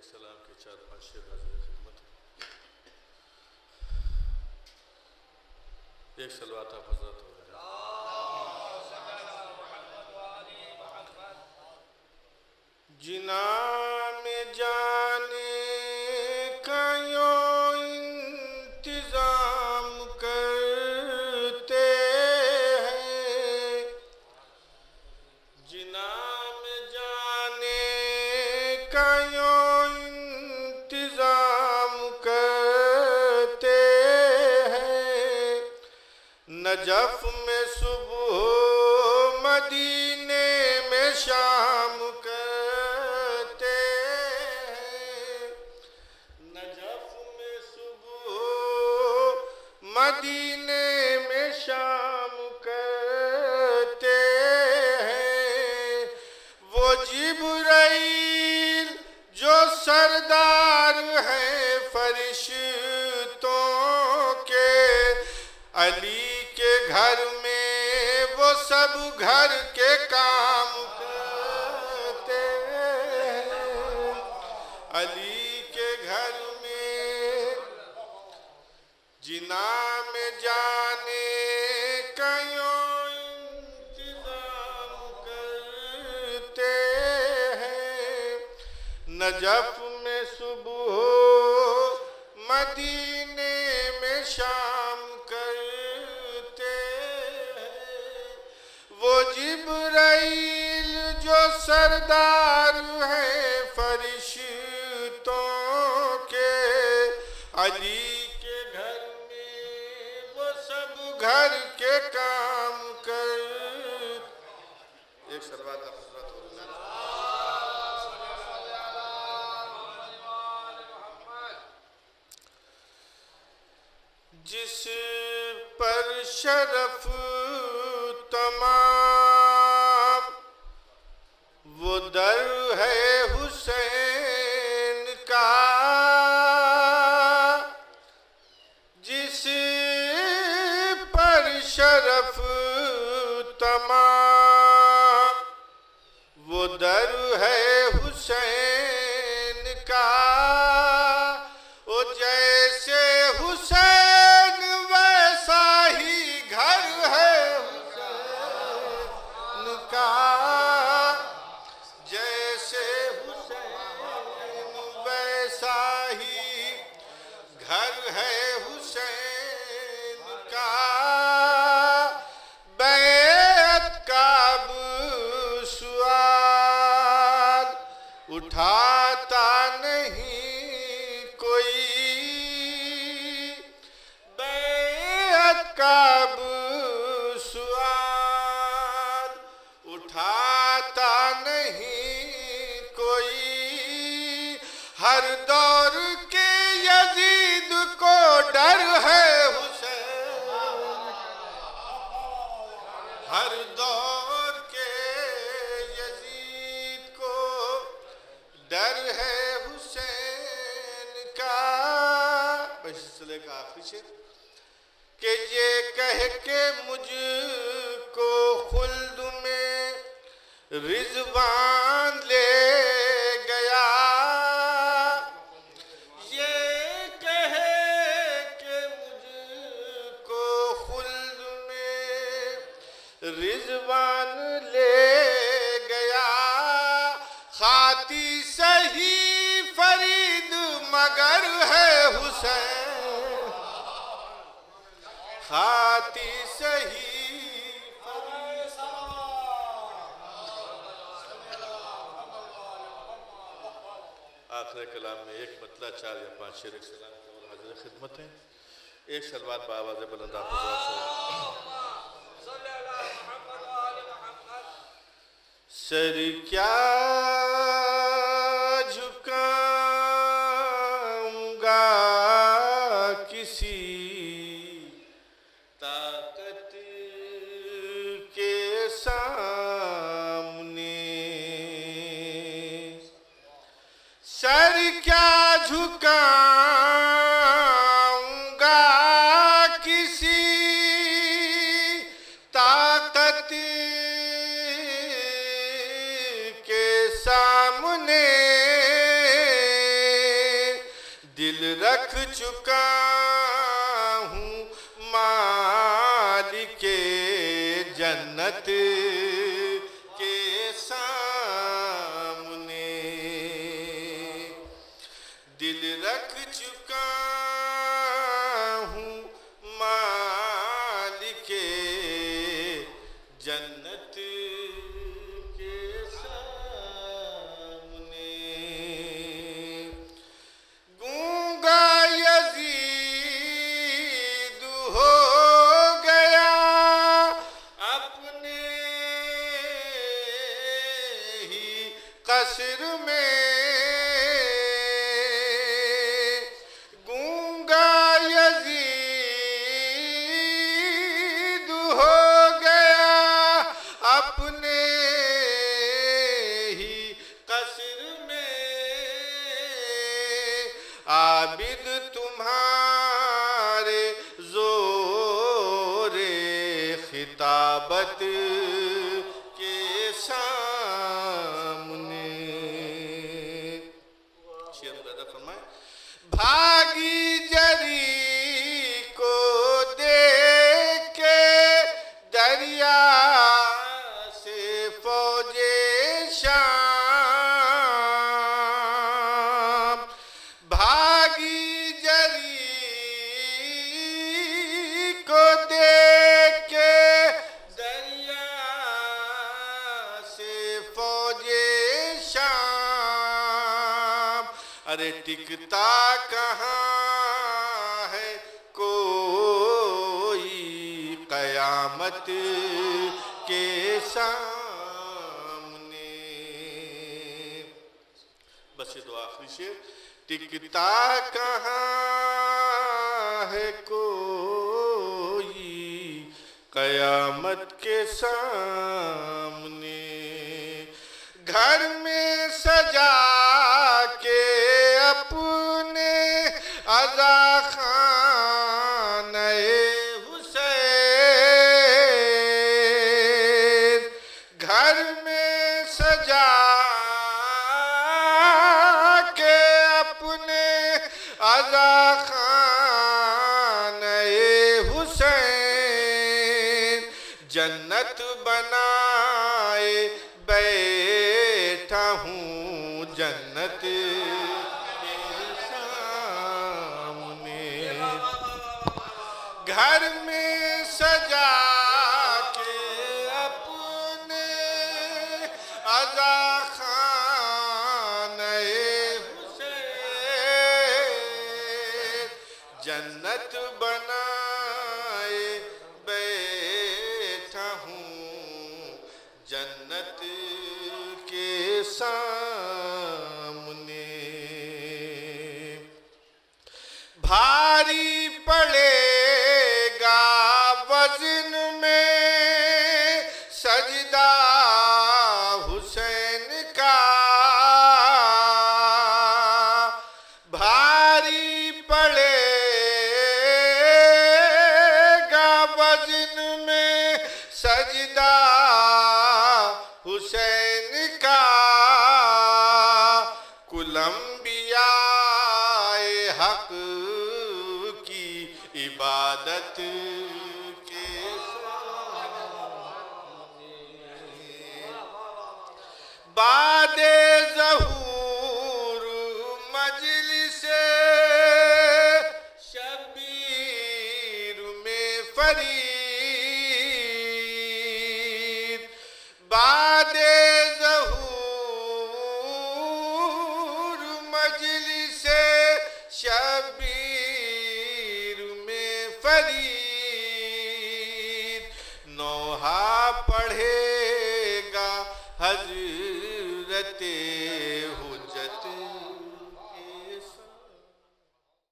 ایک سلام کے 4-5 شعر حاضر خدمت ہے. ایک صلوات آپ حضرت ہو گئے. جنا میں جانے کا یوں انتظام کرتے ہیں. جنا میں جانے کا یوں انتظام کرتے ہیں. نجف میں صبح مدینے میں شام کرتے ہیں. نجف میں صبح مدینے میں شام کرتے ہیں. وہ جبرائیل جو سردار ہیں فرشتوں کے، علی کے گھر میں وہ سب گھر کے کام کرتے ہیں. علی کے گھر میں جنا میں جانے کا یوں انتظام کرتے ہیں. نجف میں صبح مدینے میں شام کرتے ہیں. وہ جبرائیل جو سردار ہیں فرشتوں کے، علی کے گھر میں وہ سب گھر کے کام کرتے. ایک صلوات آپ حضرت ہو گئے. جس پر شرف تمام وہ در ہے حسین کا. جس پر شرف تمام وہ در ہے حسین کا. وہ جیسے حسین ویسا ہی گھر ہے حسین کا. جیسے حسین ویسا ہی گھر ہے حسین کا. بیعت کا اب سوال اٹھاتا نہیں کوئی. بیعت کا اب سوال اٹھاتا نہیں کوئی. ہر دور کے یزید کو ڈر ہے حسین. ہر دور کے یزید کو ڈر ہے حسین کا. بس سلسلے کا آخری شعر کہ یہ کہہ کے مجھ کو خلد میں رضوان لے گیا. یہ کہہ کہ مجھ کو خلد میں رضوان لے گیا. خاتی سہی فرید مگر ہے حسین. خاتی سہی آخر کلام میں ایک مطلع 4 یا 5 شعر ایک سلام کے اور حاضر خدمت ہیں. ایک صلوات بآواز بلند آپ حضرات سے. سر کیا جھکاؤں گا کسی طاقت کے سامنے. سر کیا جھکاؤں گا کسی طاقت کے سامنے. رکھ چکا ہوں مالک جنت کے سامنے، دل رکھ چکا ہوں مالک جنت کے سامنے، گونگا یزید ہو گیا اپنے ہی قصر میں، گونگا یزید ہو گیا اپنے ہی قصر میں، عابد تمہارے زور خطابت کے سامنے، شیر مدد فرمائیں، بھاگی جری کو دیکھ کے دریا سے فوج شام، بھاگی جری کو دیکھ کے دریا سے فوج شام، ارے ٹکتا کہاں ہے کوئی قیامت کے سامنے، بس یہ دو آخری شعر، ٹکتا کہاں ہے کوئی قیامت کے سامنے، گھر میں سجا کے اپنے عزا خانہ حسین، گھر میں سجا کے اپنے عزا خانہ حسین، جنت بنائے بیٹھا ہوں جنت کے سامنے، گھر میں سجا کے اپنے عزا خانہ حسین، جنت بنائے بیٹھا ہوں جنت کے سامنے، بھاری پڑے گا وزن میں سجدہ حسین کا، بھاری پڑے گا وزن میں سجدہ حسین کا، کل انبیاء حق کی عبادت کے سامنے، بعد ظہور مجلس شبیر میں فرید، بعد ظہور مجلس شبیر